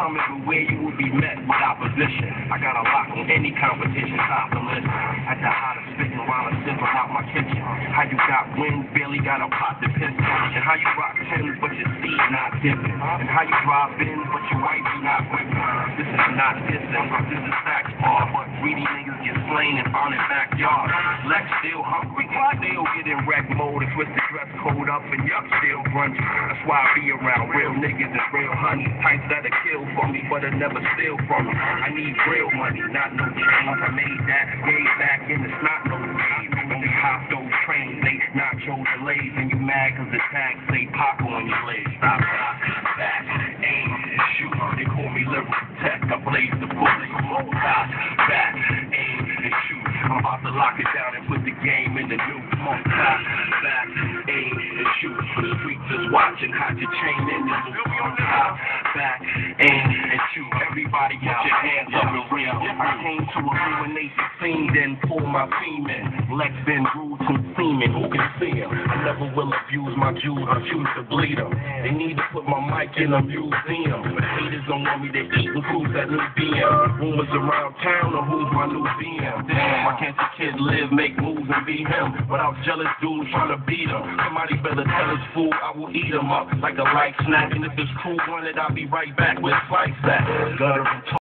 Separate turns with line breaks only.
come everywhere, you will be met with opposition. I got a lock on any competition, stop and listen. At the hottest spitting while I'm sipping out my kitchen. How you got wings, barely got a pot to piss. And how you rock Timbs, but your seed not dipping. And how you drive in, but your wife be not whipping. This is not dissing, this is facts, bar. But greedy niggas get slain and found in backyard. Lex still hungry, still getting wreck mode. And twist the dress code up and yup, still grungy. That's why I be around real niggas and real honey. Types that'll kill for me, but it'll never steal from me. I need real money, not no change. I made that way back in the snot nose days. When we hop those trains, they nacho delays. And you mad cause the tag say Paco on your legs. Stop, back, aim, and shoot. They call me lyrical tech, I blaze the bullet. Stop, back, aim, and shoot. I'm about to lock it down and put the game in the new. Stop, back, aim, and shoot. The streets is watching, hide your chain in the new. Stop, back, aim, and shoot. Everybody put your hands up and real. I came to illuminate the scene, then pull my semen. Lex been rude to semen, who can see him? I never will abuse my Jews, I choose to bleed them. They need to put my mic in a museum. But haters don't want me to eat and cruise that new BM. Rumors around town of who's my new BM. Damn, why can't the kid live, make moves and be him? Without jealous dudes trying to beat him. Somebody better tell his fool, I will eat him up like a light snack. And if it's cool wanted, I'll be right back with slice that. Gutter